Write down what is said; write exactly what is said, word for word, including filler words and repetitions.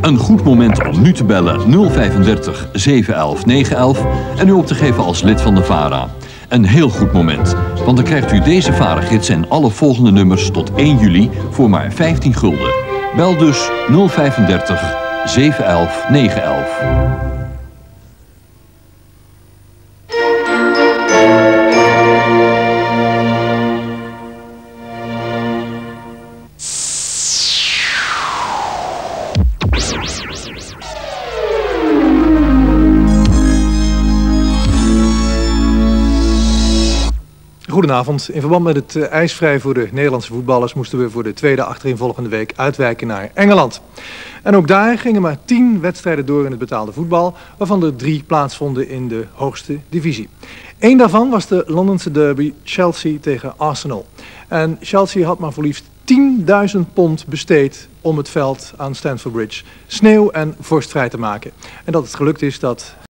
Een goed moment om nu te bellen nul vijfendertig zeven elf negen elf en u op te geven als lid van de VARA. Een heel goed moment, want dan krijgt u deze VARA-gids en alle volgende nummers tot één juli voor maar vijftien gulden. Bel dus nul vijfendertig zeven elf negen elf. Goedenavond. In verband met het uh, ijsvrij voor de Nederlandse voetballers moesten we voor de tweede achtereenvolgende week uitwijken naar Engeland. En ook daar gingen maar tien wedstrijden door in het betaalde voetbal, waarvan er drie plaatsvonden in de hoogste divisie. Eén daarvan was de Londense derby Chelsea tegen Arsenal. En Chelsea had maar voor liefst tienduizend pond besteed om het veld aan Stamford Bridge sneeuw- en vorstvrij te maken. En dat het gelukt is, dat